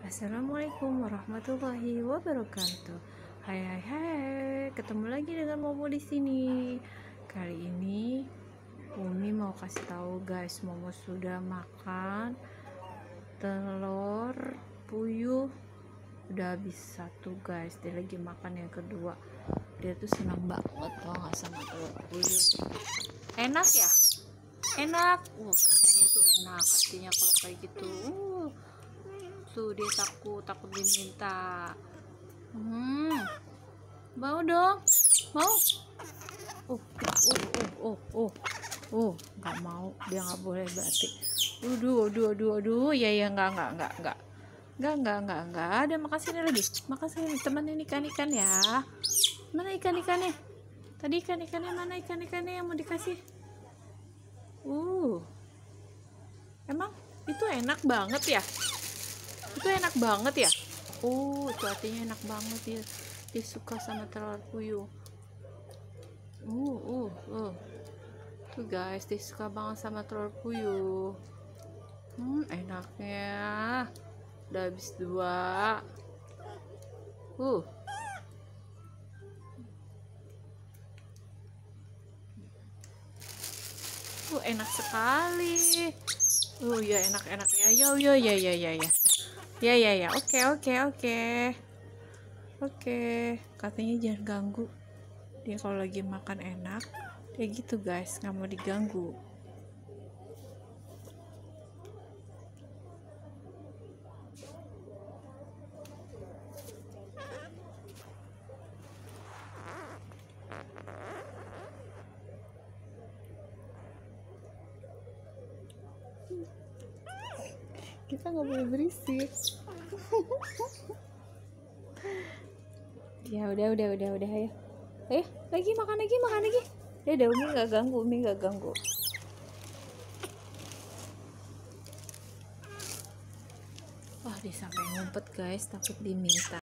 Assalamualaikum warahmatullahi wabarakatuh. Hai, ketemu lagi dengan Momo di sini. Kali ini Umi mau kasih tahu guys, Momo sudah makan telur puyuh. Udah habis satu guys, dia lagi makan yang kedua. Dia tuh senang banget tau gak sama telur puyuh. Enak ya? Enak. Katanya itu enak. Artinya kalau kayak gitu. Tuh dia takut diminta. Mau dong, mau. Nggak mau, dia nggak boleh berarti. Aduh, ya nggak ada. Makan sini lagi, makan sini. Teman ini ikan ya. Mana ikannya? Tadi ikannya mana, ikannya yang mau dikasih? Emang itu enak banget ya? Itu enak banget ya? Itu artinya enak banget ya. Dia suka sama telur puyuh. Tuh guys, dia suka banget sama telur puyuh. Enaknya. Udah habis 2. Enak sekali. Ya enak ya. Ya. Oke. Katanya jangan ganggu. Dia kalau lagi makan enak, kayak gitu guys, nggak mau diganggu. Kita nggak boleh berisik. Ya udah ayo lagi makan lagi. Ya udah, Umi nggak ganggu. Wah, dia sampai ngumpet guys, takut diminta.